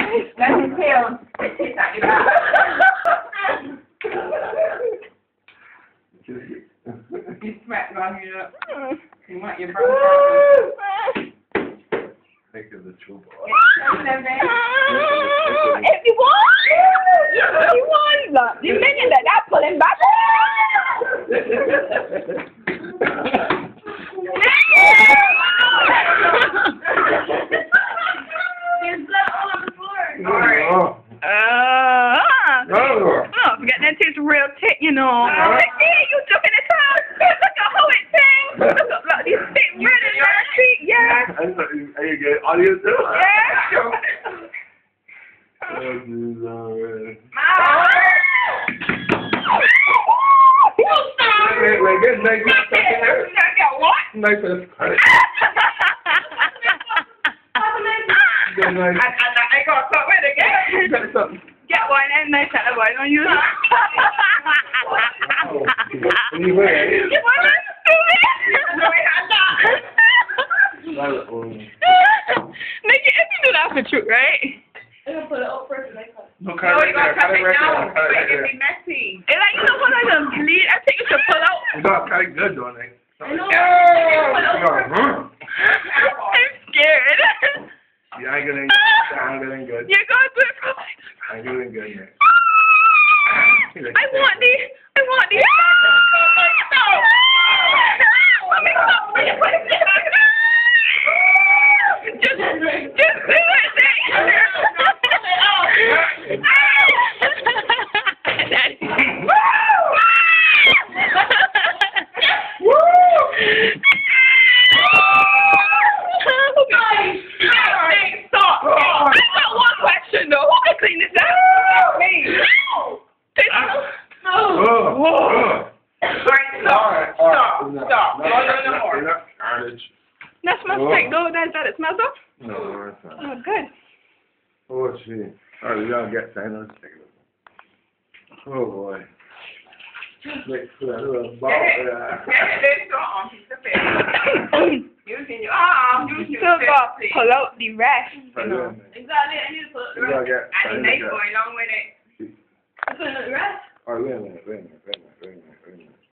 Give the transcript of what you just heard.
Let me tell. It's not your bad. You smacked on you up. You want your brother. Think of the true boy. Everyone! You mean that pulling back? There's blood all on the floor. Forget that tastes real tick, you know. Hey, you jump in the car. Look at how it thing. Look at these things running down the street. Yeah. Are you good? Audio too? Yeah. Nice. I got something again. Get one and nice at one on you. Anyway. Make it if you do that for truth, right? I'm gonna put it up first and then cut it. No, You gotta cut it down. Make it be messy. It's like, you know when I just bleed, I think you should pull out. You got kind of good, don't they? I know. I'm scared. Yeah, I'm getting good. You're going to do it for I'm getting good, man. I want these. Just do it. Stop. I got one question though. Who can clean this up? Me. Stop. No more. That smells great though. That it smells though? No, it's not. Oh, good. Oh, gee. All right, we gotta get that. Let's take a look. Oh, boy. Wait for that little ball. Using your arm. You still got to pull out the rest. Exactly. I need to put the rest. I need to go along with it. Put the rest. All right, wait a minute.